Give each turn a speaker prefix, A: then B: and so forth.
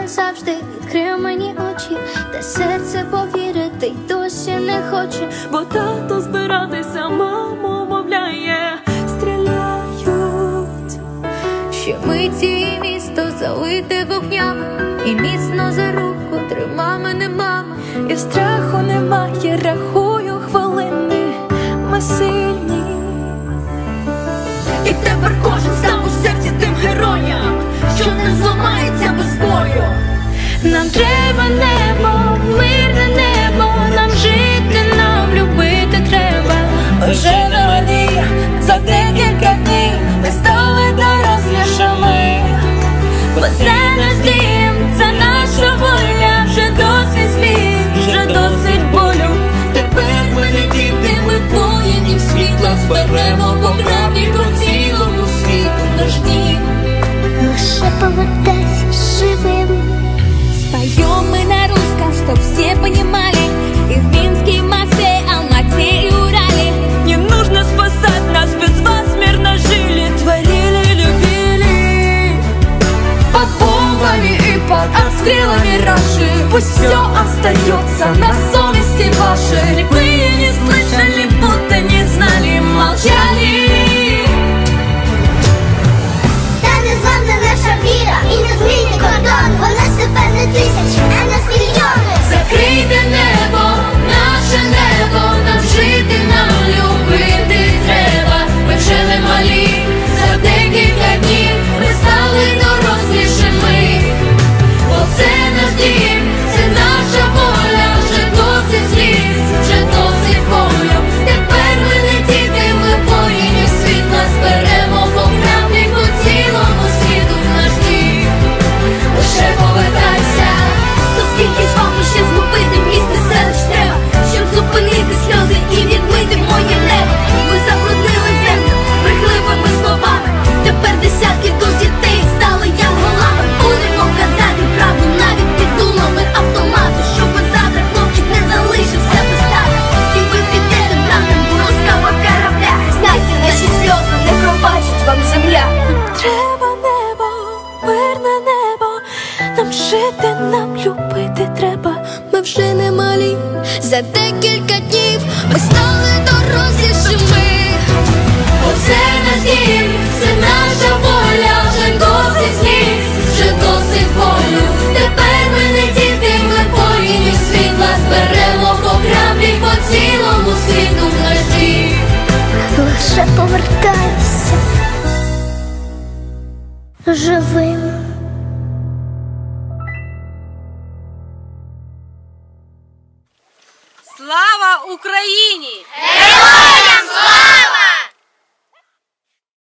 A: завжди відкрив мені очі, та серце повірити й досі не хоче.
B: Бо тато збиратися маму мовляє, стріляють.
A: Ще миті і місто залите вогнями, і міцно за руку трима мене мама.
B: І страху немає, рахую хвилини, ми сильні. І тепер кожен став у серці тим героям, що не зламається без бою.
A: Нам треба небо, мирне небо, нам жити, нам любити треба.
B: Ми вже на воді, за декілька днів ми стали дорослішими.
A: Бо це наш дім, це наша воля, вже досить сліз, вже досить болю.
B: Тепер ми не діти, ми воїнів світла, зберемо по правді по цілому світу наш дім.
A: Лише повертайся живим.
C: Споем мы на русском, чтоб все понимали. И в Минске, и в Москве, Алмате и Урале.
B: Не нужно спасать нас, без вас мирно жили, творили, любили. Под бомбами и под обстрелами Раши пусть все остается на совести вашей. Вы не слышали, будто не знали, молчали.
D: Та незламна наша віра і незмінний кордон. Вона ж тепер не тисячі, а нас мільйони.
B: Закрийте небо, наше небо, нам жити, нам любити треба. Ми вже не малі, за декілька днів ми стали дорослішими. Бо це наш дім, це наша воля, вже досить сліз, вже досить болю. Тепер ми не діти, ми воїнів світла, зберемо по правді по цілому світу наш дім. Лише повертайся.
C: То скільки ж вам ще згубити міст і селищ треба, щоб зупинити сльози і відмити моє небо. Ми забруднили землю брехливими словами. Тепер десятки душ дітей стали янголами. Будемо казати правду навіть під дулами автомату, щоб завтра хлопчик не залишився без тата. І ви підете братом руського корабля. Знайте, наші сльози не пробачить вам земля.
B: Треба небо, мирне небо, нам жити, нам любити треба.
A: Ми вже не малі, за декілька днів ми стали дорослішими.
B: Оце наш дім, це наша воля, вже досить сліз, вже досить болю. Тепер ми не діти, ми воїнів світла, зберемо по краплі по цілому світу наш дім.
A: Лише повертайся живим.
E: Слава Україні!
D: Героям слава!